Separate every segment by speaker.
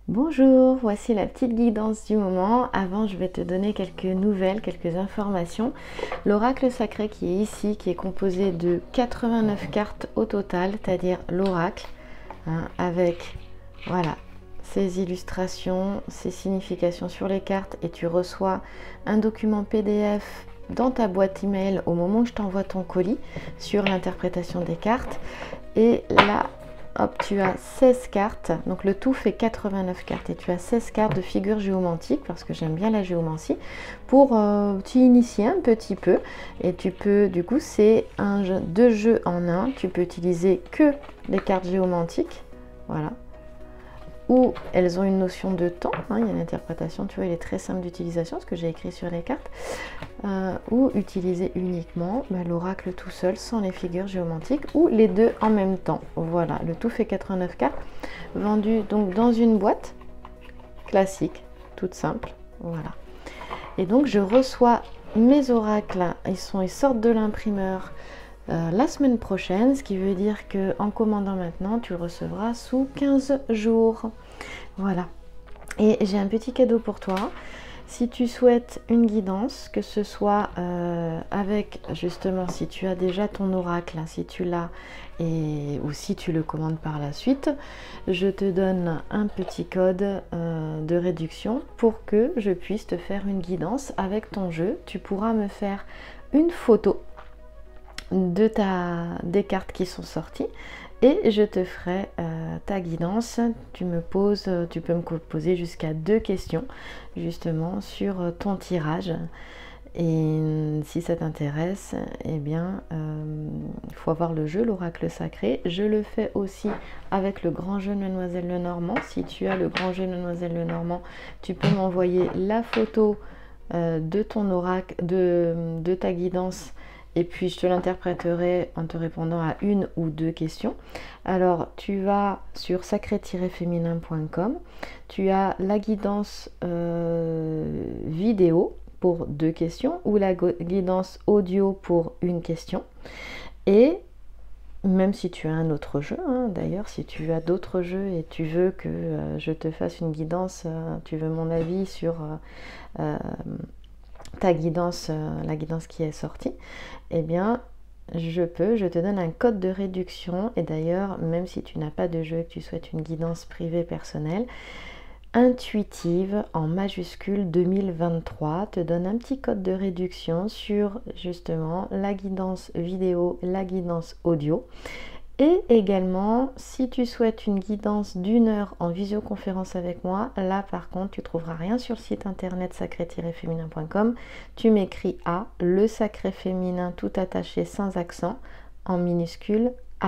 Speaker 1: Bonjour, voici la petite guidance du moment. Avant, je vais te donner quelques nouvelles, quelques informations. L'oracle sacré qui est ici, qui est composé de 89 cartes au total, c'est-à-dire l'oracle, avec voilà, ses illustrations, ses significations sur les cartes, et tu reçois un document PDF dans ta boîte email au moment où je t'envoie ton colis sur l'interprétation des cartes. Et là, hop, tu as 16 cartes, donc le tout fait 89 cartes et tu as 16 cartes de figures géomantiques parce que j'aime bien la géomancie pour t'y initier un petit peu. Et tu peux, du coup, c'est deux jeux en un, tu peux utiliser que les cartes géomantiques, voilà, où elles ont une notion de temps, il y a l'interprétation, tu vois, il est très simple d'utilisation, ce que j'ai écrit sur les cartes, ou utiliser uniquement l'oracle tout seul, sans les figures géomantiques, ou les deux en même temps. Voilà, le tout fait 89 cartes, vendues donc dans une boîte classique, toute simple, voilà. Et donc je reçois mes oracles, ils sortent de l'imprimeur la semaine prochaine, ce qui veut dire que en commandant maintenant, tu le recevras sous 15 jours. Voilà. Et j'ai un petit cadeau pour toi. Si tu souhaites une guidance, que ce soit avec justement, si tu as déjà ton oracle, si tu l'as, ou si tu le commandes par la suite, je te donne un petit code de réduction pour que je puisse te faire une guidance avec ton jeu. Tu pourras me faire une photo des cartes qui sont sorties et je te ferai ta guidance. Tu peux me poser jusqu'à 2 questions justement sur ton tirage, et si ça t'intéresse, eh bien il faut avoir le jeu l'oracle sacré. Je le fais aussi avec le grand jeu Mademoiselle Lenormand. Si tu as le grand jeu Mademoiselle Lenormand, tu peux m'envoyer la photo de ton oracle, de ta guidance, et puis je te l'interpréterai en te répondant à 1 ou 2 questions. Alors tu vas sur sacré-féminin.com, tu as la guidance vidéo pour 2 questions ou la guidance audio pour 1 question. Et même si tu as un autre jeu, d'ailleurs, si tu as d'autres jeux et tu veux que je te fasse une guidance, tu veux mon avis sur ta guidance, la guidance qui est sortie, eh bien je te donne un code de réduction. Et d'ailleurs, même si tu n'as pas de jeu et que tu souhaites une guidance privée personnelle, Intuitive en majuscule 2023 te donne un petit code de réduction sur justement la guidance vidéo, la guidance audio. Et également, si tu souhaites une guidance d'1 heure en visioconférence avec moi, là par contre tu trouveras rien sur le site internet sacré-féminin.com. Tu m'écris à le sacré féminin tout attaché sans accent en minuscule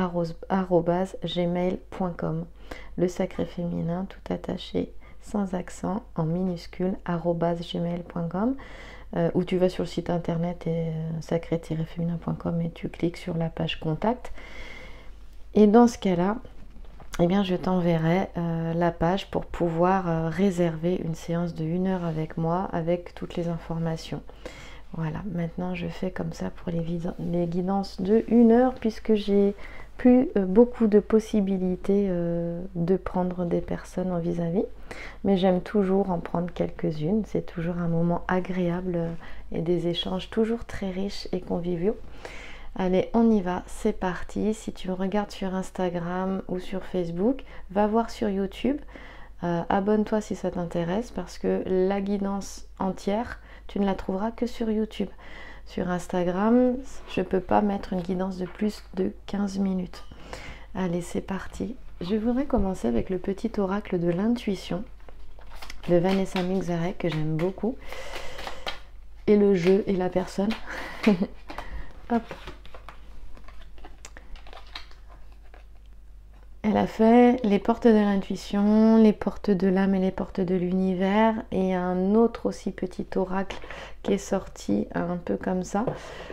Speaker 1: @gmail.com. Le sacré féminin tout attaché sans accent en minuscule @gmail.com, ou tu vas sur le site internet sacré-féminin.com et tu cliques sur la page contact. Et dans ce cas-là, eh bien, je t'enverrai la page pour pouvoir réserver une séance de 1 heure avec moi, avec toutes les informations. Voilà, maintenant je fais comme ça pour les guidances de 1 heure, puisque j'ai plus beaucoup de possibilités de prendre des personnes en vis-à-vis. Mais j'aime toujours en prendre quelques-unes. C'est toujours un moment agréable et des échanges toujours très riches et conviviaux. Allez, on y va, c'est parti. Si tu me regardes sur Instagram ou sur Facebook, va voir sur YouTube. Abonne-toi si ça t'intéresse, parce que la guidance entière, tu ne la trouveras que sur YouTube. Sur Instagram, je ne peux pas mettre une guidance de plus de 15 minutes. Allez, c'est parti. Je voudrais commencer avec le petit oracle de l'intuition de Vanessa Mixarek, que j'aime beaucoup. Et le jeu et la personne. Hop. Elle a fait les portes de l'intuition, les portes de l'âme et les portes de l'univers, et un autre aussi petit oracle qui est sorti un peu comme ça,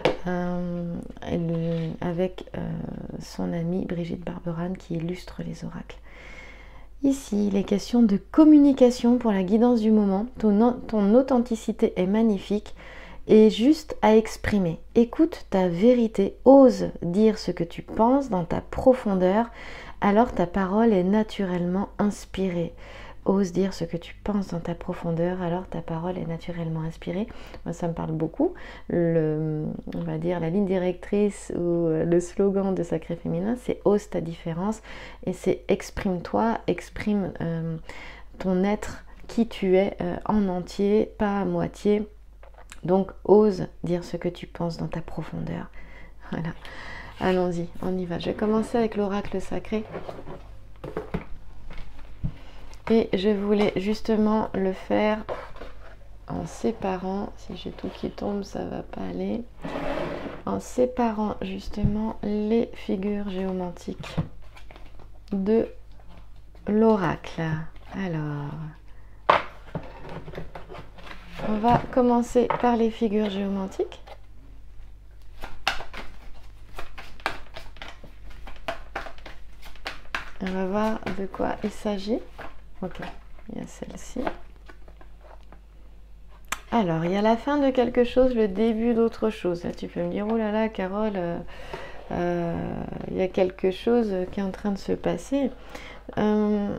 Speaker 1: avec son amie Brigitte Barberane qui illustre les oracles. Ici, il est question de communication pour la guidance du moment. Ton authenticité est magnifique et juste à exprimer. Écoute ta vérité, ose dire ce que tu penses dans ta profondeur. Alors ta parole est naturellement inspirée. ose dire ce que tu penses dans ta profondeur, alors ta parole est naturellement inspirée. Moi, ça me parle beaucoup. On va dire la ligne directrice ou le slogan de Sacré Féminin, c'est ose ta différence, et c'est exprime-toi, exprime ton être, qui tu es en entier, pas à moitié. Donc ose dire ce que tu penses dans ta profondeur. Voilà. Allons-y, on y va. Je vais commencer avec l'oracle sacré. Et je voulais justement le faire en séparant, si j'ai tout qui tombe, ça va pas aller, en séparant justement les figures géomantiques de l'oracle. Alors, on va commencer par les figures géomantiques. On va voir de quoi il s'agit. Ok, il y a celle-ci. Alors, il y a la fin de quelque chose, le début d'autre chose. Là, tu peux me dire, oh là là, Carole, il y a quelque chose qui est en train de se passer. Il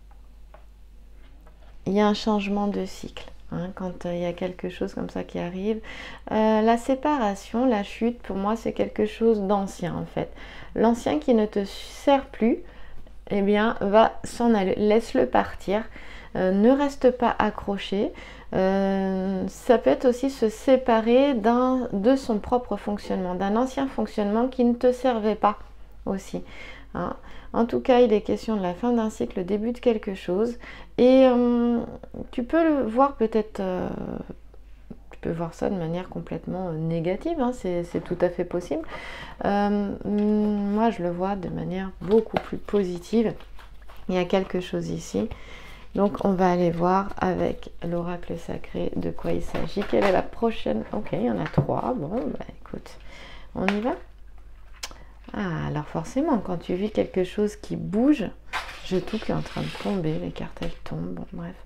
Speaker 1: y a un changement de cycle. Quand il y a quelque chose comme ça qui arrive. La séparation, la chute, pour moi, c'est quelque chose d'ancien, en fait. L'ancien qui ne te sert plus, eh bien, va s'en aller, laisse-le partir, ne reste pas accroché. Ça peut être aussi se séparer de son propre fonctionnement, d'un ancien fonctionnement qui ne te servait pas aussi. En tout cas, il est question de la fin d'un cycle, le début de quelque chose. Et tu peux le voir peut-être... tu peux voir ça de manière complètement négative, c'est tout à fait possible. Moi, je le vois de manière beaucoup plus positive. Il y a quelque chose ici. Donc, on va aller voir avec l'oracle sacré de quoi il s'agit. Quelle est la prochaine? Ok, il y en a 3. Bon, bah écoute, on y va. Ah, alors forcément, quand tu vis quelque chose qui bouge, j'ai tout qui est en train de tomber. Les cartes, elles tombent. Bon, bref.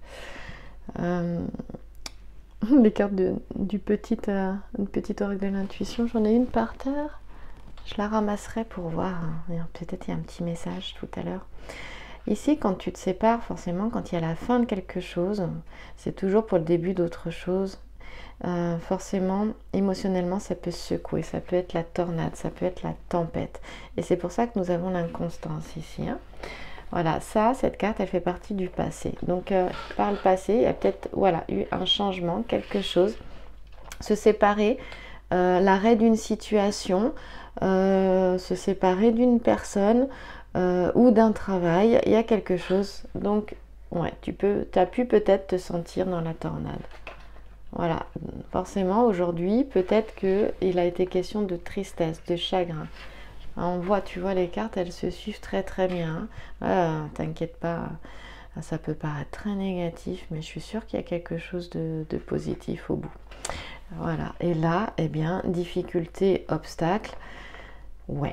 Speaker 1: Les cartes du petit oracle de l'intuition, j'en ai une par terre. Je la ramasserai pour voir. Peut-être il y a un petit message tout à l'heure. Ici, quand tu te sépares, forcément, quand il y a la fin de quelque chose, c'est toujours pour le début d'autre chose. Forcément, émotionnellement, ça peut secouer. Ça peut être la tornade, ça peut être la tempête. Et c'est pour ça que nous avons l'inconstance ici. Voilà, cette carte, elle fait partie du passé. Donc, par le passé, il y a peut-être eu un changement, quelque chose. Se séparer, l'arrêt d'une situation, se séparer d'une personne ou d'un travail. Il y a quelque chose. Donc, ouais, tu as pu peut-être te sentir dans la tornade. Voilà, forcément, aujourd'hui, peut-être qu'il a été question de tristesse, de chagrin. On voit, tu vois, les cartes, elles se suivent très très bien. T'inquiète pas, ça peut paraître très négatif, mais je suis sûre qu'il y a quelque chose de positif au bout. Voilà, et là, eh bien, difficulté, obstacle, ouais.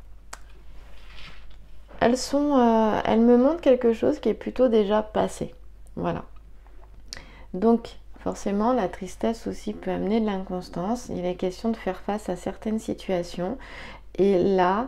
Speaker 1: Elles me montrent quelque chose qui est plutôt déjà passé. Voilà. Donc, forcément, la tristesse aussi peut amener de l'inconstance. Il est question de faire face à certaines situations. Et là,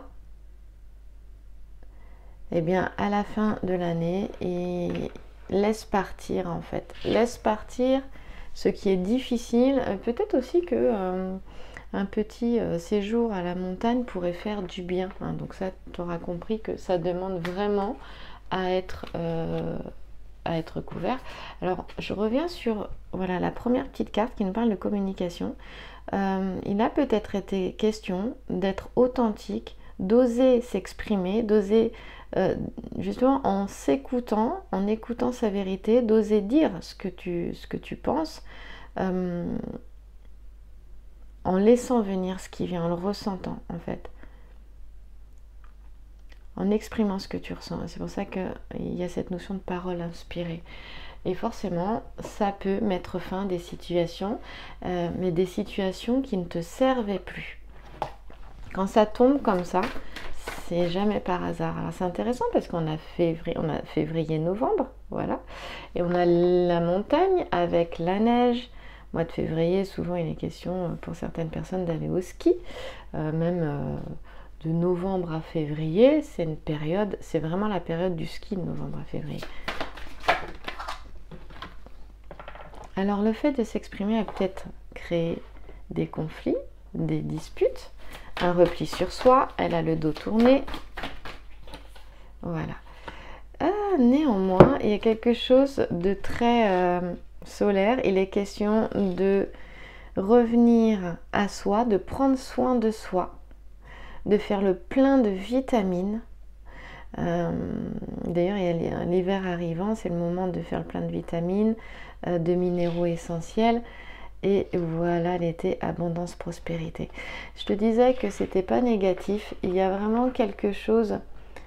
Speaker 1: eh bien, à la fin de l'année, laisse partir en fait. Laisse partir ce qui est difficile. Peut-être aussi que un petit séjour à la montagne pourrait faire du bien. Donc ça, tu auras compris que ça demande vraiment à être couvert. Alors, je reviens sur la première petite carte qui nous parle de communication. Il a peut-être été question d'être authentique, d'oser s'exprimer, d'oser justement en s'écoutant, en écoutant sa vérité, d'oser dire ce que tu penses, en laissant venir ce qui vient, en le ressentant en fait, en exprimant ce que tu ressens. C'est pour ça qu'il y a cette notion de parole inspirée. Et forcément, ça peut mettre fin à des situations, mais des situations qui ne te servaient plus. Quand ça tombe comme ça, c'est jamais par hasard. Alors c'est intéressant parce qu'on a février-novembre, voilà. Et on a la montagne avec la neige. Mois de février, souvent il est question pour certaines personnes d'aller au ski, même de novembre à février, c'est vraiment la période du ski de novembre à février. Alors le fait de s'exprimer a peut-être créé des conflits, des disputes, un repli sur soi, elle a le dos tourné. Voilà. Néanmoins, il y a quelque chose de très solaire. Il est question de revenir à soi, de prendre soin de soi, de faire le plein de vitamines. D'ailleurs, il y a l'hiver arrivant, c'est le moment de faire le plein de vitamines, de minéraux essentiels. Et voilà l'été, abondance, prospérité. Je te disais que c'était pas négatif. Il y a vraiment quelque chose.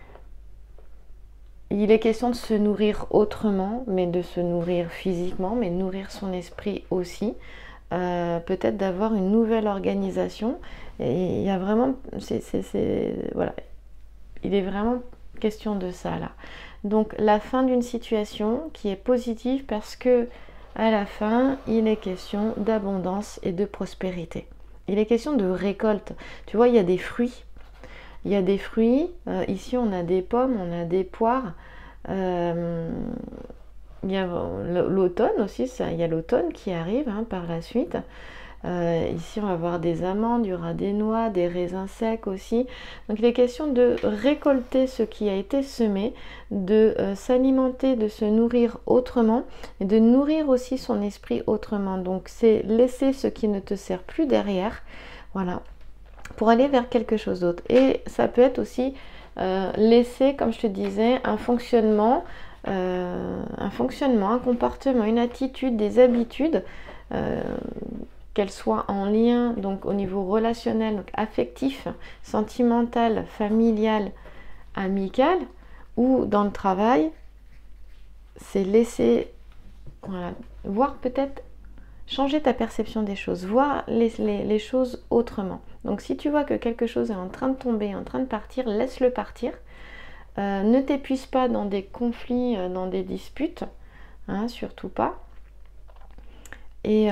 Speaker 1: Il est question de se nourrir autrement, mais de se nourrir physiquement, mais nourrir son esprit aussi. Peut-être d'avoir une nouvelle organisation. Et il y a vraiment, voilà, il est vraiment question de ça là. Donc la fin d'une situation qui est positive parce que à la fin, il est question d'abondance et de prospérité. Il est question de récolte. Tu vois, il y a des fruits. Il y a des fruits. Ici, on a des pommes, on a des poires. Il y a l'automne aussi. Il y a l'automne qui arrive par la suite. Ici, on va avoir des amandes, il y aura des noix, des raisins secs aussi. Donc, il est question de récolter ce qui a été semé, de s'alimenter, de se nourrir autrement et de nourrir aussi son esprit autrement. Donc, c'est laisser ce qui ne te sert plus derrière, voilà, pour aller vers quelque chose d'autre. Et ça peut être aussi laisser, comme je te disais, un fonctionnement, un comportement, une attitude, des habitudes, qu'elles soient en lien, donc au niveau relationnel, donc affectif, sentimental, familial, amical, ou dans le travail, c'est laisser, voilà, voir peut-être, changer ta perception des choses, voir les choses autrement. Donc si tu vois que quelque chose est en train de tomber, en train de partir, laisse-le partir. Ne t'épuise pas dans des conflits, dans des disputes, surtout pas. Et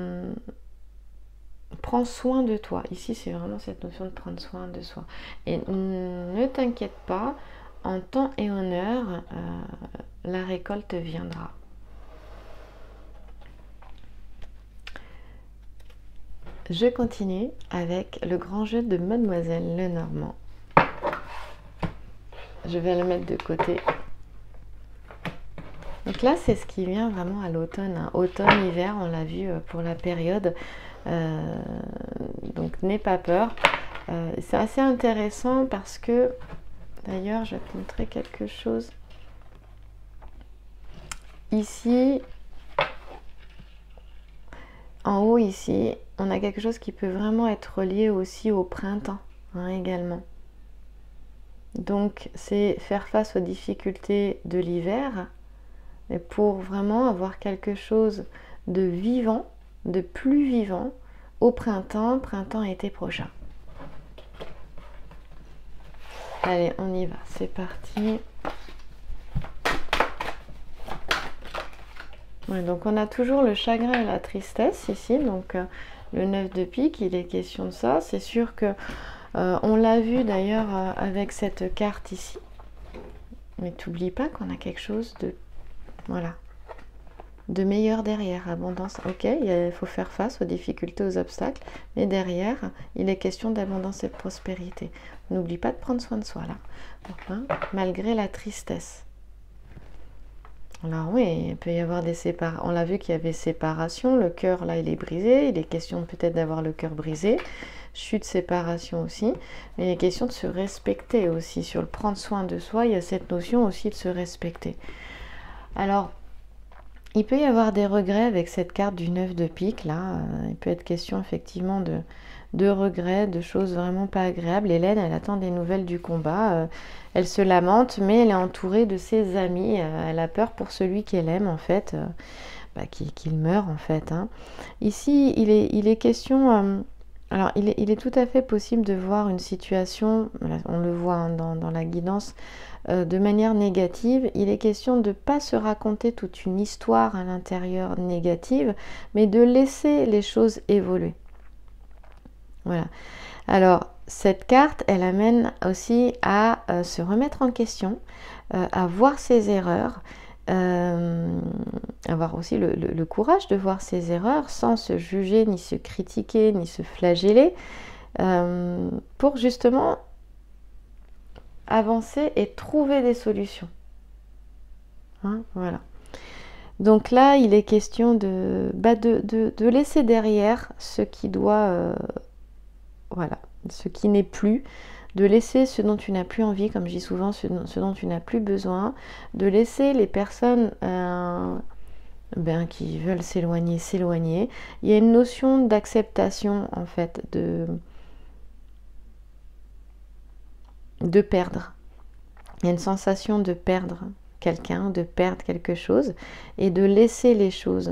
Speaker 1: prends soin de toi. Ici, c'est vraiment cette notion de prendre soin de soi. Et ne t'inquiète pas, en temps et en heure, la récolte viendra. Je continue avec le grand jeu de Mademoiselle Lenormand. Je vais le mettre de côté. Donc là, c'est ce qui vient vraiment à l'automne. Automne, hiver, on l'a vu pour la période. Donc n'aie pas peur. C'est assez intéressant parce que, d'ailleurs, je vais te montrer quelque chose. Ici, en haut ici, on a quelque chose qui peut vraiment être relié aussi au printemps également. Donc c'est faire face aux difficultés de l'hiver, mais pour vraiment avoir quelque chose de vivant, de plus vivant au printemps, été prochain. Allez, on y va, c'est parti. Ouais, donc on a toujours le chagrin et la tristesse ici, donc le 9 de pique, il est question de ça. C'est sûr que on l'a vu d'ailleurs avec cette carte ici, mais t'oublies pas qu'on a quelque chose de, voilà, de meilleur derrière. Abondance, ok, il faut faire face aux difficultés, aux obstacles, mais derrière, il est question d'abondance et de prospérité. N'oublie pas de prendre soin de soi là, donc, malgré la tristesse. Alors oui, il peut y avoir des séparations. On l'a vu qu'il y avait séparation, le cœur là il est brisé, il est question peut-être d'avoir le cœur brisé, chute, séparation aussi, mais il est question de se respecter aussi, sur le prendre soin de soi, il y a cette notion aussi de se respecter. Alors, il peut y avoir des regrets avec cette carte du 9 de pique là, il peut être question effectivement de regrets, de choses vraiment pas agréables. Hélène, elle attend des nouvelles du combat, elle se lamente, mais elle est entourée de ses amis, elle a peur pour celui qu'elle aime en fait, qu'il meure en fait. Ici, il est question, alors il est tout à fait possible de voir une situation, on le voit dans la guidance, de manière négative. Il est question de ne pas se raconter toute une histoire à l'intérieur négative, mais de laisser les choses évoluer. Voilà. Alors, cette carte, elle amène aussi à se remettre en question, à voir ses erreurs, avoir aussi le courage de voir ses erreurs sans se juger, ni se critiquer, ni se flageller, pour justement avancer et trouver des solutions. Hein, voilà. Donc là, il est question de laisser derrière ce qui doit, voilà, ce qui n'est plus, de laisser ce dont tu n'as plus envie, comme je dis souvent, ce dont tu n'as plus besoin, de laisser les personnes qui veulent s'éloigner. Il y a une notion d'acceptation, en fait, de perdre. Il y a une sensation de perdre quelqu'un, de perdre quelque chose, et de laisser les choses,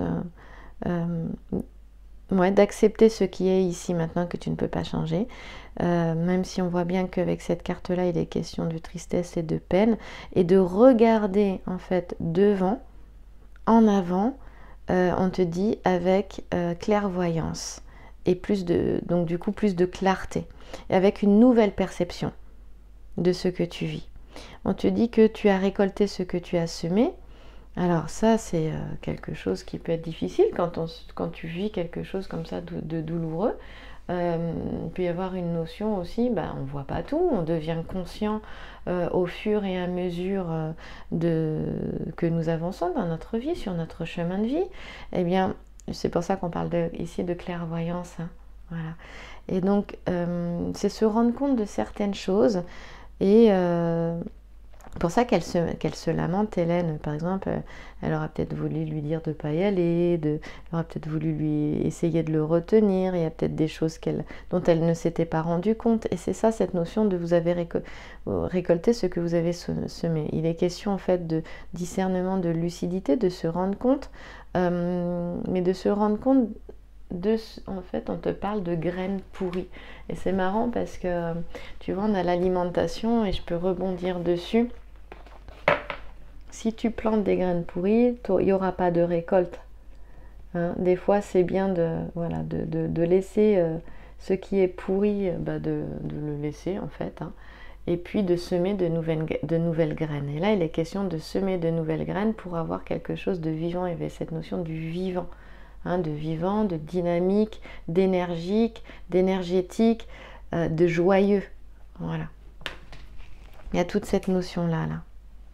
Speaker 1: d'accepter ce qui est ici maintenant, que tu ne peux pas changer, même si on voit bien qu'avec cette carte-là, il est question de tristesse et de peine, et de regarder en fait devant, en avant, on te dit avec clairvoyance, et donc du coup plus de clarté, et avec une nouvelle perception de ce que tu vis. On te dit que tu as récolté ce que tu as semé. Alors ça, c'est quelque chose qui peut être difficile quand tu vis quelque chose comme ça de douloureux. Il peut y avoir une notion aussi, on ne voit pas tout, on devient conscient au fur et à mesure que nous avançons dans notre vie, sur notre chemin de vie. Eh bien, c'est pour ça qu'on parle ici de clairvoyance. Hein, voilà. Et donc, c'est se rendre compte de certaines choses. Et pour ça qu'elle se lamente, Hélène, par exemple, elle aura peut-être voulu lui dire de ne pas y aller, elle aura peut-être voulu lui essayer de le retenir, il y a peut-être des choses dont elle ne s'était pas rendue compte, et c'est ça cette notion de vous avez récolté ce que vous avez semé. Il est question en fait de discernement, de lucidité, de se rendre compte, mais de se rendre compte en fait, on te parle de graines pourries. Et c'est marrant parce que, tu vois, on a l'alimentation et je peux rebondir dessus. Si tu plantes des graines pourries, il n'y aura pas de récolte. Hein, des fois, c'est bien de laisser ce qui est pourri, de le laisser en fait. Hein, et puis de semer de nouvelles graines. Et là, il est question de semer de nouvelles graines pour avoir quelque chose de vivant. Il y avait cette notion du vivant. De vivant, de dynamique, d'énergique, d'énergétique, de joyeux. Voilà. Il y a toute cette notion-là. Là.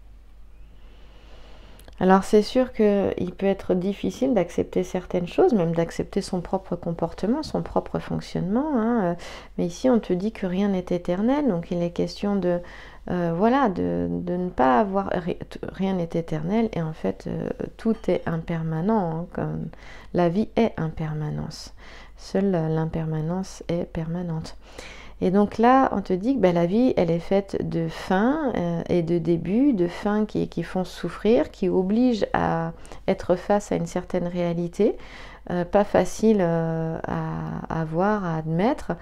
Speaker 1: Alors c'est sûr qu'il peut être difficile d'accepter certaines choses, même d'accepter son propre comportement, son propre fonctionnement. Mais ici, on te dit que rien n'est éternel, donc il est question de ne pas avoir... Rien n'est éternel, et en fait, tout est impermanent, comme la vie est impermanence. Seule l'impermanence est permanente. Et donc là, on te dit que la vie, elle est faite de fins et de débuts, de fins qui font souffrir, qui obligent à être face à une certaine réalité, pas facile à voir, à admettre.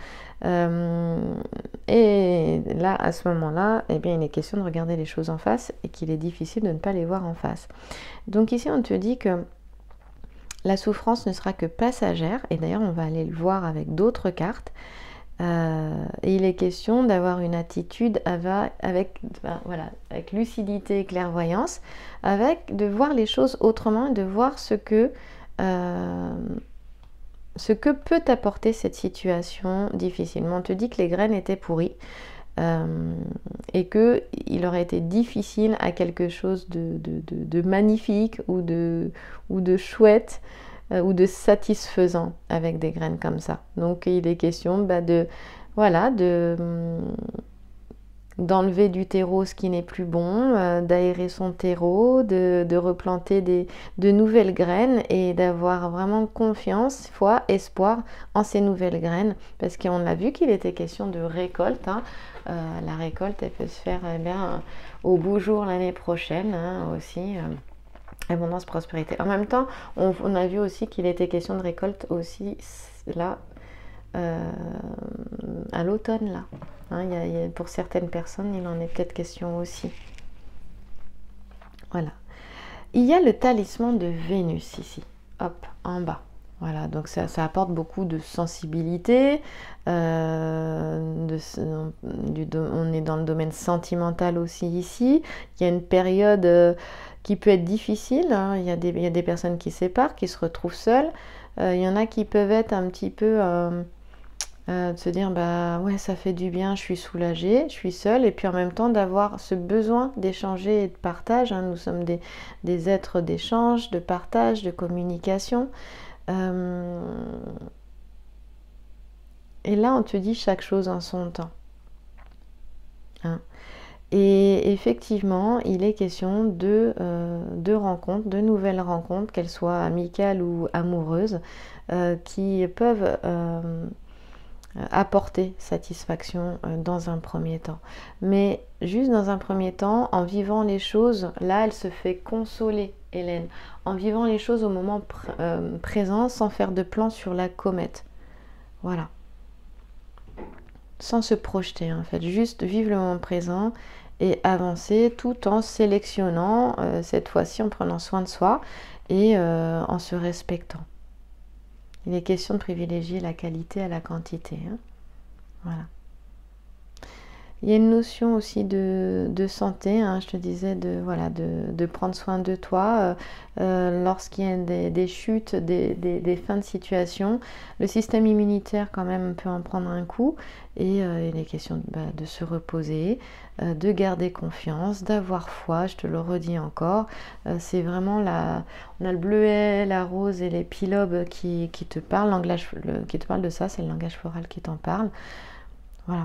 Speaker 1: Et là, à ce moment-là, eh bien, il est question de regarder les choses en face et qu'il est difficile de ne pas les voir en face. Donc ici, on te dit que la souffrance ne sera que passagère, et d'ailleurs, on va aller le voir avec d'autres cartes. Et il est question d'avoir une attitude avec lucidité et clairvoyance, de voir les choses autrement et de voir ce que peut apporter cette situation difficilement. On te dit que les graines étaient pourries et qu'il aurait été difficile à quelque chose de magnifique ou de chouette ou de satisfaisant avec des graines comme ça. Donc il est question d'enlever du terreau ce qui n'est plus bon, d'aérer son terreau, de replanter de nouvelles graines et d'avoir vraiment confiance, foi, espoir en ces nouvelles graines, parce qu'on a vu qu'il était question de récolte. La récolte, elle peut se faire au beau jour l'année prochaine aussi. Abondance, prospérité. En même temps, on a vu aussi qu'il était question de récolte aussi là, à l'automne là. Pour certaines personnes, il en est peut-être question aussi. Voilà. Il y a le talisman de Vénus ici, hop, en bas. Voilà, donc ça apporte beaucoup de sensibilité. On est dans le domaine sentimental aussi ici. Il y a une période qui peut être difficile, hein. Il y a des personnes qui se séparent, qui se retrouvent seules. Il y en a qui peuvent être un petit peu de se dire bah ouais, ça fait du bien, je suis soulagée, je suis seule, et puis en même temps d'avoir ce besoin d'échanger et de partage, hein. Nous sommes des êtres d'échange, de partage, de communication. Et là, on te dit chaque chose en son temps, hein. Et effectivement, il est question de rencontres, de nouvelles rencontres, qu'elles soient amicales ou amoureuses, qui peuvent apporter satisfaction dans un premier temps. Mais juste dans un premier temps, en vivant les choses, là, elle se fait consoler, Hélène, en vivant les choses au moment présent, sans faire de plan sur la comète. Voilà. Sans se projeter, en fait. Juste vivre le moment présent et avancer tout en sélectionnant, cette fois-ci en prenant soin de soi et en se respectant. Il est question de privilégier la qualité à la quantité, hein. Voilà. Il y a une notion aussi de santé, hein, je te disais, de prendre soin de toi. Lorsqu'il y a des chutes, des fins de situation, le système immunitaire quand même peut en prendre un coup. Et il est question de se reposer, de garder confiance, d'avoir foi, je te le redis encore. C'est vraiment on a le bleuet, la rose et les pilobes qui te parlent, qui te parlent de ça, c'est le langage floral qui t'en parle. Voilà.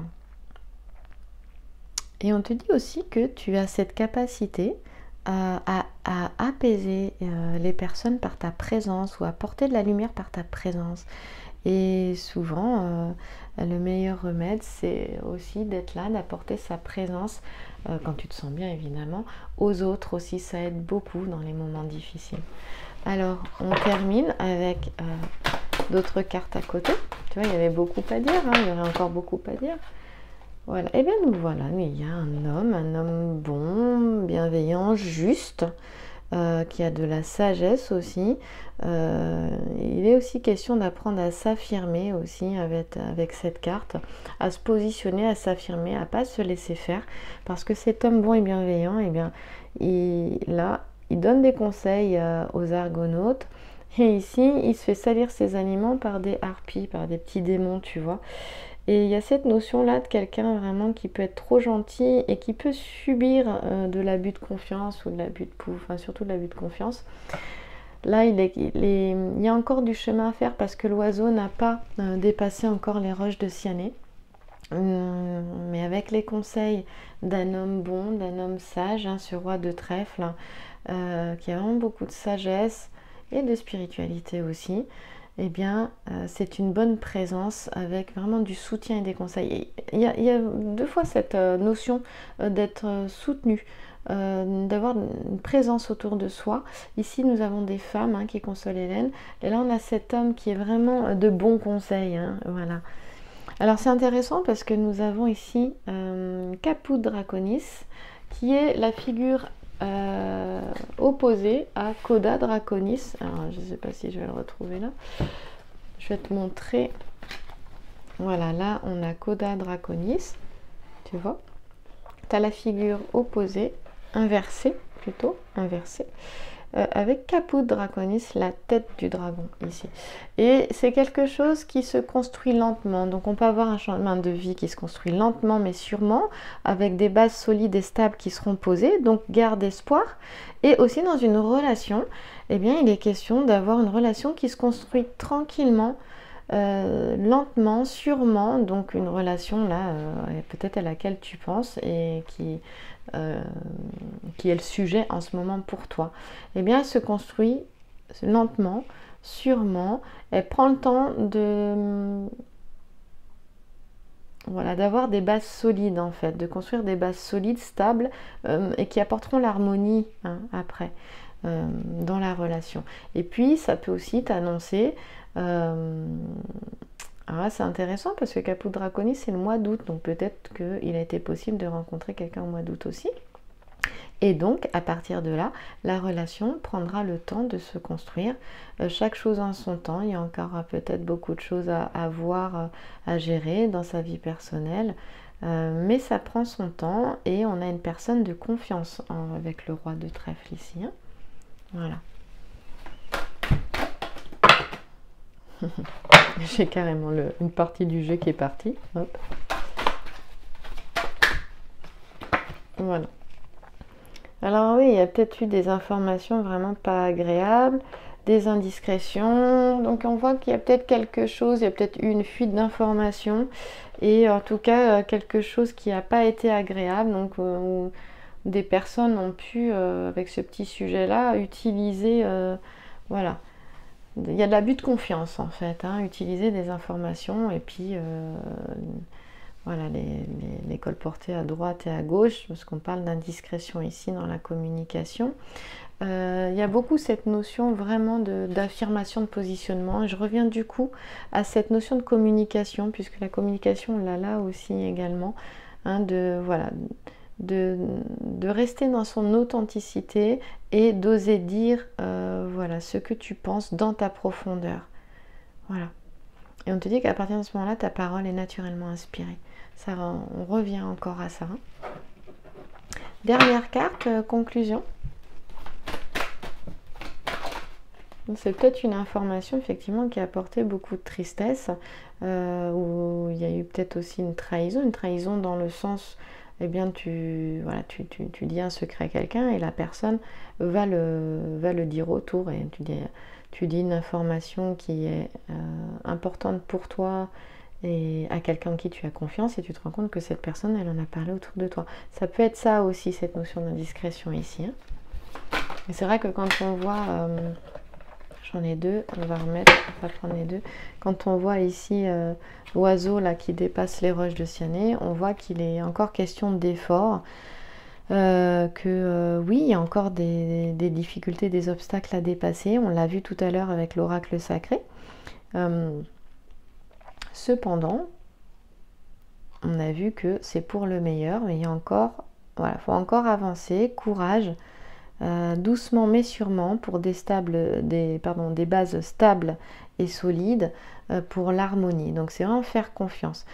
Speaker 1: Et on te dit aussi que tu as cette capacité à apaiser les personnes par ta présence ou à apporter de la lumière par ta présence. Et souvent, le meilleur remède, c'est aussi d'être là, d'apporter sa présence, quand tu te sens bien évidemment, aux autres aussi. Ça aide beaucoup dans les moments difficiles. Alors, on termine avec d'autres cartes à côté. Tu vois, il y avait beaucoup à dire, hein, il y aurait encore beaucoup à dire. Voilà, et bien nous voilà, il y a un homme bon, bienveillant, juste, qui a de la sagesse aussi. Il est aussi question d'apprendre à s'affirmer aussi avec cette carte, à se positionner, à s'affirmer, à pas se laisser faire, parce que cet homme bon et bienveillant, et bien, il donne des conseils aux argonautes. Et ici, il se fait salir ses aliments par des harpies, par des petits démons, tu vois. Et il y a cette notion-là de quelqu'un vraiment qui peut être trop gentil et qui peut subir de l'abus de confiance ou de l'abus de pouvoir, enfin surtout de l'abus de confiance. Là, il y a encore du chemin à faire parce que l'oiseau n'a pas dépassé encore les roches de Cyanée. Mais avec les conseils d'un homme bon, d'un homme sage, hein, ce roi de trèfle, qui a vraiment beaucoup de sagesse et de spiritualité aussi, eh bien, c'est une bonne présence avec vraiment du soutien et des conseils. Il y a deux fois cette notion d'être soutenu, d'avoir une présence autour de soi. Ici, nous avons des femmes, hein, qui consolent Hélène. Et là, on a cet homme qui est vraiment de bons conseils, hein, voilà. Alors, c'est intéressant parce que nous avons ici Caput Draconis, qui est la figure opposé à Coda Draconis. Alors, je ne sais pas si je vais le retrouver là. Je vais te montrer. Voilà, là, on a Coda Draconis. Tu vois, tu as la figure opposée, inversée plutôt, inversée, avec Caput Draconis, la tête du dragon ici. Et c'est quelque chose qui se construit lentement. Donc on peut avoir un chemin de vie qui se construit lentement mais sûrement, avec des bases solides et stables qui seront posées. Donc garde espoir. Et aussi dans une relation, eh bien il est question d'avoir une relation qui se construit tranquillement, lentement, sûrement. Donc une relation là, peut-être à laquelle tu penses et qui est le sujet en ce moment pour toi, eh bien elle se construit lentement, sûrement. Elle prend le temps d'avoir des bases solides, en fait, de construire des bases solides, stables, et qui apporteront l'harmonie, hein, après, dans la relation. Et puis ça peut aussi t'annoncer, alors là, c'est intéressant parce que Caput Draconis, c'est le mois d'août, donc peut-être qu'il a été possible de rencontrer quelqu'un au mois d'août aussi. Et donc, à partir de là, la relation prendra le temps de se construire. Chaque chose en son temps. Il y a encore peut-être beaucoup de choses à voir, à gérer dans sa vie personnelle. Mais ça prend son temps et on a une personne de confiance avec le roi de trèfle ici. Hein. Voilà. J'ai carrément une partie du jeu qui est partie. Hop. Voilà. Alors oui, il y a peut-être eu des informations vraiment pas agréables, des indiscrétions. Donc on voit qu'il y a peut-être quelque chose, il y a peut-être eu une fuite d'informations. Et en tout cas, quelque chose qui n'a pas été agréable. Donc des personnes ont pu, avec ce petit sujet-là, utiliser... voilà. Il y a de l'abus de confiance en fait, hein, utiliser des informations et puis voilà, les colporter à droite et à gauche, parce qu'on parle d'indiscrétion ici dans la communication. Il y a beaucoup cette notion vraiment d'affirmation de positionnement, et je reviens du coup à cette notion de communication, puisque la communication on l'a là aussi également, hein, voilà, de rester dans son authenticité et d'oser dire voilà, ce que tu penses dans ta profondeur. Voilà. Et on te dit qu'à partir de ce moment-là, ta parole est naturellement inspirée. Ça, on revient encore à ça. Hein. Dernière carte, conclusion. C'est peut-être une information effectivement qui a apporté beaucoup de tristesse, où il y a eu peut-être aussi une trahison dans le sens, eh bien tu dis un secret à quelqu'un et la personne va le dire autour, et tu dis une information qui est importante pour toi et à quelqu'un en qui tu as confiance, et tu te rends compte que cette personne, elle en a parlé autour de toi. Ça peut être ça aussi, cette notion d'indiscrétion ici. Hein. Et c'est vrai que quand on voit... j'en ai deux, on va prendre les deux. Quand on voit ici l'oiseau là qui dépasse les roches de Cyanée, on voit qu'il est encore question d'effort, oui, il y a encore des difficultés, des obstacles à dépasser. On l'a vu tout à l'heure avec l'oracle sacré. Cependant, on a vu que c'est pour le meilleur, mais il y a encore, voilà, faut encore avancer, courage. Doucement mais sûrement pour des bases stables et solides pour l'harmonie. Donc c'est vraiment faire confiance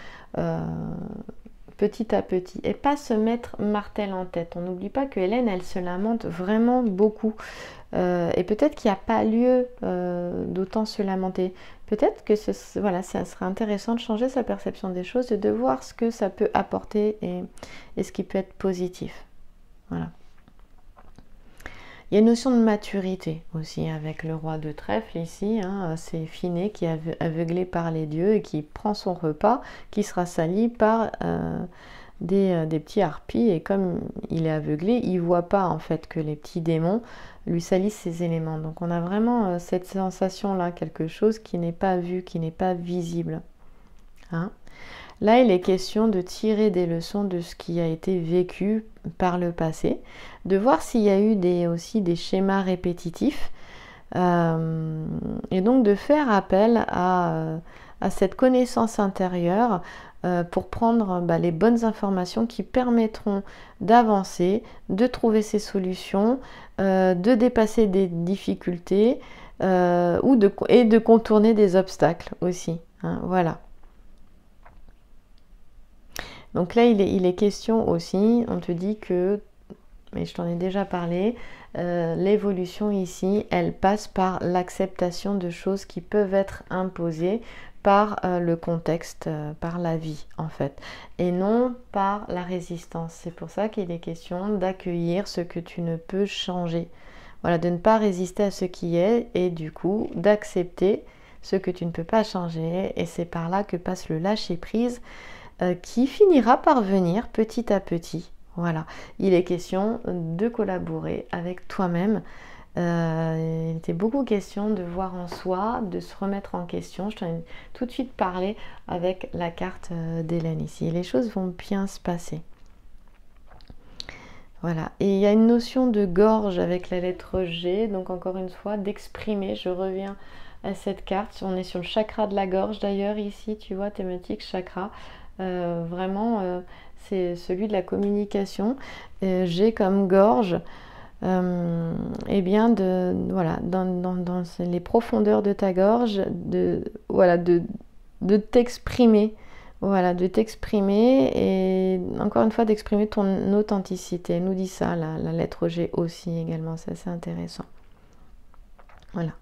Speaker 1: petit à petit et pas se mettre martel en tête. On n'oublie pas que Hélène, elle se lamente vraiment beaucoup et peut-être qu'il n'y a pas lieu d'autant se lamenter. Peut-être que ça serait intéressant de changer sa perception des choses et de voir ce que ça peut apporter et ce qui peut être positif. Voilà. Il y a une notion de maturité aussi avec le roi de trèfle ici, hein, c'est Phiné qui est aveuglé par les dieux et qui prend son repas, qui sera sali par des petits harpies, et comme il est aveuglé, il ne voit pas en fait que les petits démons lui salissent ses éléments. Donc on a vraiment cette sensation-là, quelque chose qui n'est pas vu, qui n'est pas visible. Hein. Là, il est question de tirer des leçons de ce qui a été vécu par le passé, de voir s'il y a eu aussi des schémas répétitifs, et donc de faire appel à cette connaissance intérieure pour prendre les bonnes informations qui permettront d'avancer, de trouver ses solutions, de dépasser des difficultés et de contourner des obstacles aussi. Hein, voilà. Donc là, il est question aussi, on te dit que, mais je t'en ai déjà parlé, l'évolution ici, elle passe par l'acceptation de choses qui peuvent être imposées par le contexte, par la vie en fait, et non par la résistance. C'est pour ça qu'il est question d'accueillir ce que tu ne peux changer. Voilà, de ne pas résister à ce qui est et du coup d'accepter ce que tu ne peux pas changer, et c'est par là que passe le lâcher-prise, qui finira par venir petit à petit. Voilà, il est question de collaborer avec toi-même. Il était beaucoup question de voir en soi, de se remettre en question. Je t'en ai tout de suite parlé avec la carte d'Hélène ici. Et les choses vont bien se passer. Voilà, et il y a une notion de gorge avec la lettre G, donc encore une fois, d'exprimer. Je reviens à cette carte, on est sur le chakra de la gorge d'ailleurs ici, tu vois, thématique chakra. Vraiment, c'est celui de la communication. J'ai comme gorge, et bien voilà, dans les profondeurs de ta gorge, voilà, de t'exprimer. Voilà, de t'exprimer et encore une fois d'exprimer ton authenticité. Elle nous dit ça, la lettre G aussi également, c'est assez intéressant. Voilà.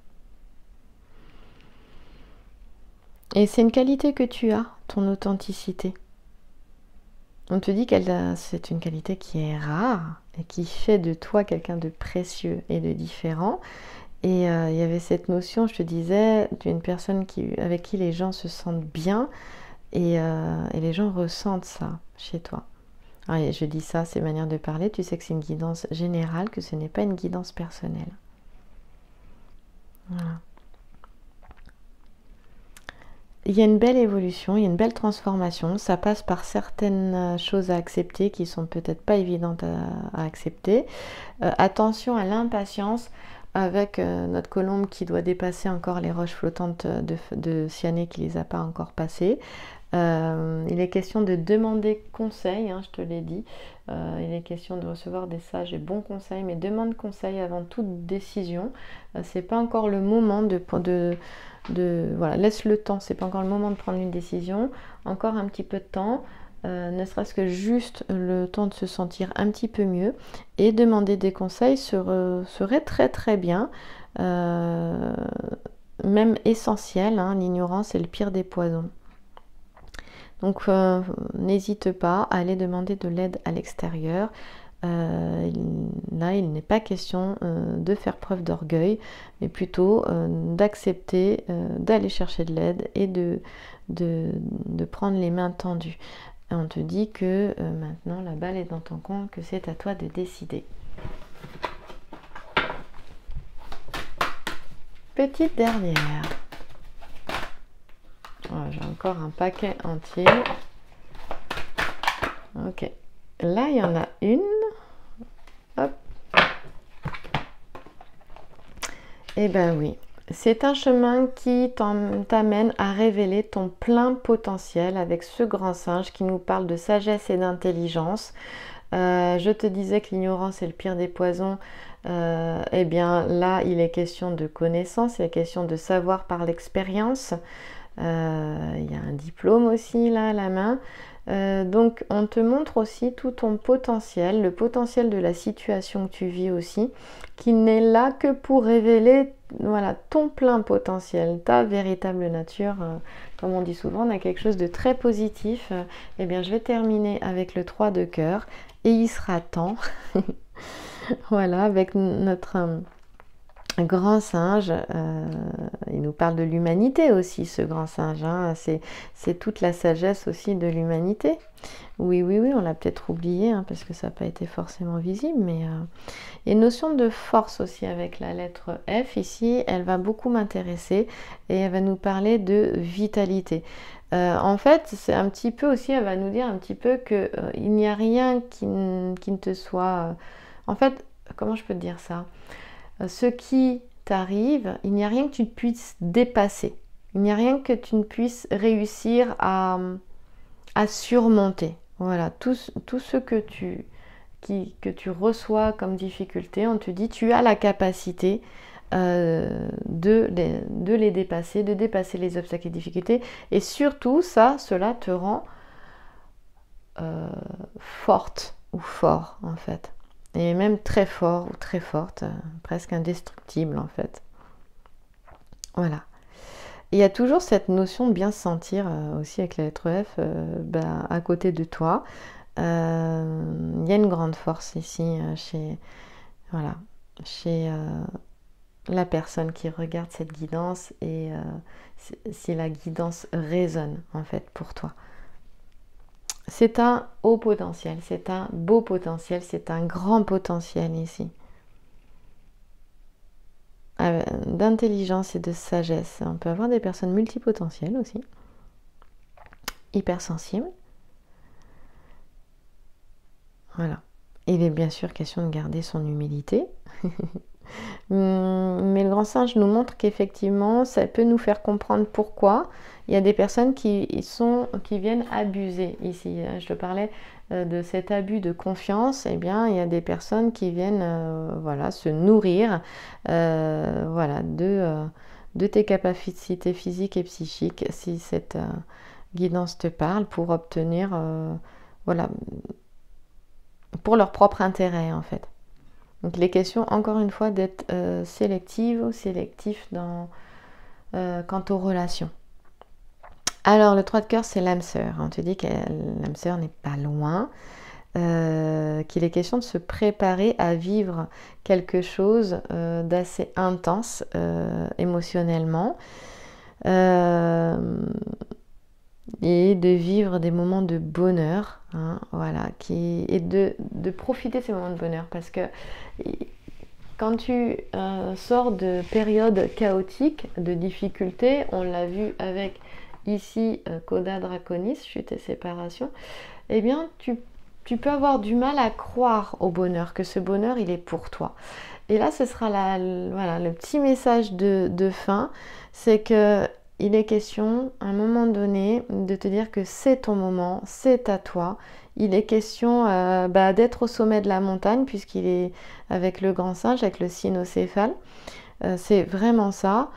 Speaker 1: Et c'est une qualité que tu as, ton authenticité. On te dit que c'est une qualité qui est rare et qui fait de toi quelqu'un de précieux et de différent. Et il y avait cette notion, je te disais, d'une personne avec qui les gens se sentent bien et les gens ressentent ça chez toi. Alors, je dis ça, c'est manière de parler, tu sais que c'est une guidance générale, que ce n'est pas une guidance personnelle. Voilà. Il y a une belle évolution, il y a une belle transformation. Ça passe par certaines choses à accepter qui sont peut-être pas évidentes à accepter. Attention à l'impatience avec notre colombe qui doit dépasser encore les roches flottantes de Cyanée qui les a pas encore passées. Il est question de demander conseil, hein, je te l'ai dit. Il est question de recevoir des sages et bons conseils, mais demande conseil avant toute décision. C'est pas encore le moment voilà, laisse le temps, c'est pas encore le moment de prendre une décision. Encore un petit peu de temps, ne serait-ce que juste le temps de se sentir un petit peu mieux. Et demander des conseils serait très très bien. Même essentiel, hein, l'ignorance est le pire des poisons. Donc n'hésite pas à aller demander de l'aide à l'extérieur. Là, il n'est pas question de faire preuve d'orgueil, mais plutôt d'accepter d'aller chercher de l'aide et de prendre les mains tendues. Et on te dit que maintenant la balle est dans ton camp, que c'est à toi de décider. Petite dernière. Voilà, j'ai encore un paquet entier. Ok. Là, il y en a une. Hop. Eh ben oui. C'est un chemin qui t'amène à révéler ton plein potentiel avec ce grand singe qui nous parle de sagesse et d'intelligence. Je te disais que l'ignorance est le pire des poisons. Eh bien là, il est question de connaissance, il est question de savoir par l'expérience. Il y a un diplôme aussi là à la main. Donc on te montre aussi tout ton potentiel, le potentiel de la situation que tu vis aussi, qui n'est là que pour révéler voilà, ton plein potentiel, ta véritable nature. Comme on dit souvent, on a quelque chose de très positif. Eh bien je vais terminer avec le 3 de cœur et il sera temps, voilà, avec notre grand singe. Il nous parle de l'humanité aussi, ce grand singe, hein. C'est toute la sagesse aussi de l'humanité. Oui, on l'a peut-être oublié, hein, parce que ça n'a pas été forcément visible, mais il y a une notion de force aussi avec la lettre F ici, elle va beaucoup m'intéresser et elle va nous parler de vitalité. En fait, c'est un petit peu aussi, elle va nous dire un petit peu que il n'y a rien qui ne te soit... en fait, comment je peux te dire ça? Ce qui t'arrive, il n'y a rien que tu ne puisses dépasser. Il n'y a rien que tu ne puisses réussir à surmonter. Voilà, tout ce que tu reçois comme difficulté, on te dit tu as la capacité de les dépasser, de dépasser les obstacles et difficultés. Et surtout, cela te rend forte ou fort en fait. Et même très fort ou très forte, presque indestructible en fait. Voilà. Et il y a toujours cette notion de bien se sentir aussi avec la lettre F à côté de toi. Il y a une grande force ici chez la personne qui regarde cette guidance et si la guidance résonne en fait pour toi. C'est un haut potentiel, c'est un beau potentiel, c'est un grand potentiel ici. D'intelligence et de sagesse. On peut avoir des personnes multipotentielles aussi, hypersensibles. Voilà. Il est bien sûr question de garder son humilité. Mais le grand singe nous montre qu'effectivement, ça peut nous faire comprendre pourquoi il y a des personnes qui viennent abuser ici. Je te parlais de cet abus de confiance. Eh bien, il y a des personnes qui viennent voilà, se nourrir voilà, de tes capacités physiques et psychiques, si cette guidance te parle, pour obtenir, voilà, pour leur propre intérêt en fait. Donc les questions, encore une fois, d'être sélective ou sélectif quant aux relations. Alors le 3 de cœur, c'est l'âme sœur. On te dit que l'âme sœur n'est pas loin, qu'il est question de se préparer à vivre quelque chose d'assez intense émotionnellement. Et de vivre des moments de bonheur, hein, voilà, et de profiter de ces moments de bonheur, parce que quand tu sors de périodes chaotiques, de difficultés, on l'a vu avec ici Coda Draconis, chute et séparation, eh bien tu peux avoir du mal à croire au bonheur, que ce bonheur il est pour toi. Et là ce sera voilà, le petit message de fin, c'est que il est question, à un moment donné, de te dire que c'est ton moment, c'est à toi. Il est question d'être au sommet de la montagne, puisqu'il est avec le grand singe, avec le cynocéphale. C'est vraiment ça.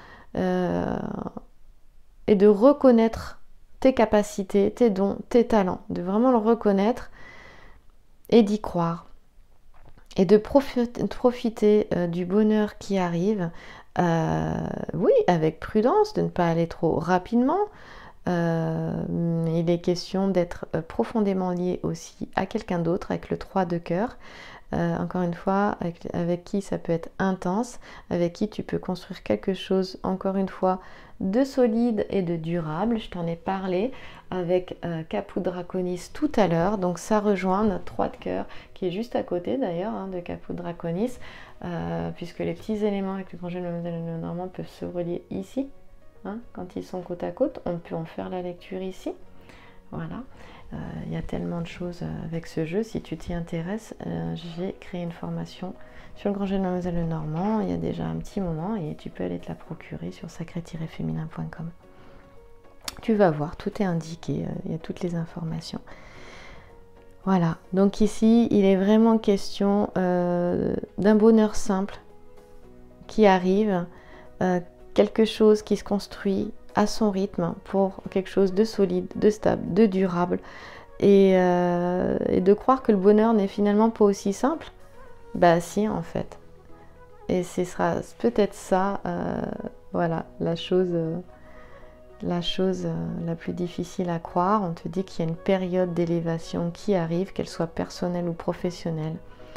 Speaker 1: Et de reconnaître tes capacités, tes dons, tes talents. De vraiment le reconnaître et d'y croire. Et de profiter du bonheur qui arrive. Oui, avec prudence, de ne pas aller trop rapidement. Il est question d'être profondément lié aussi à quelqu'un d'autre, avec le 3 de cœur. Encore une fois, avec qui ça peut être intense, avec qui tu peux construire quelque chose, encore une fois, de solide et de durable. Je t'en ai parlé avec Caput Draconis tout à l'heure, donc ça rejoint notre 3 de cœur qui est juste à côté d'ailleurs de Caput Draconis, puisque les petits éléments avec le grand jeu de Mademoiselle Normand peuvent se relier ici, hein, quand ils sont côte à côte. On peut en faire la lecture ici, voilà. Il y a tellement de choses avec ce jeu. Si tu t'y intéresses, j'ai créé une formation sur le grand jeu de Mademoiselle Lenormand il y a déjà un petit moment, et tu peux aller te la procurer sur sacré-féminin.com. Tu vas voir, tout est indiqué, il y a toutes les informations. Voilà, donc ici, il est vraiment question d'un bonheur simple qui arrive, quelque chose qui se construit à son rythme pour quelque chose de solide, de stable, de durable, et de croire que le bonheur n'est finalement pas aussi simple. Bah si, en fait. Et ce sera peut-être ça, voilà, la chose la plus difficile à croire. On te dit qu'il y a une période d'élévation qui arrive, qu'elle soit personnelle ou professionnelle,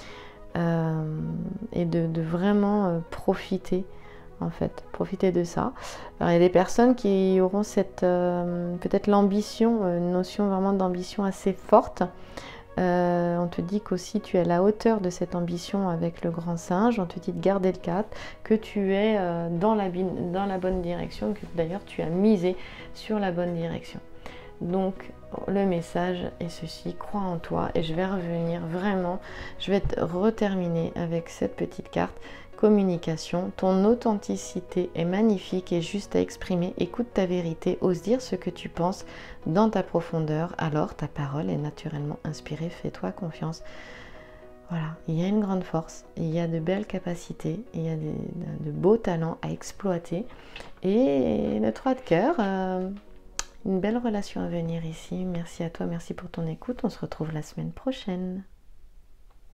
Speaker 1: et de vraiment profiter, en fait, profiter de ça. Alors, il y a des personnes qui auront cette peut-être l'ambition, une notion vraiment d'ambition assez forte. On te dit qu'aussi tu es à la hauteur de cette ambition avec le grand singe. On te dit de garder le cap, que tu es dans la bonne direction, que d'ailleurs tu as misé sur la bonne direction. Donc le message est ceci: crois en toi. Et je vais revenir vraiment, je vais reterminer avec cette petite carte. Communication, ton authenticité est magnifique et juste à exprimer. Écoute ta vérité, ose dire ce que tu penses dans ta profondeur, alors ta parole est naturellement inspirée. Fais-toi confiance. Voilà, il y a une grande force, il y a de belles capacités, il y a de beaux talents à exploiter. Et le 3 de cœur, une belle relation à venir ici. Merci à toi, merci pour ton écoute. On se retrouve la semaine prochaine.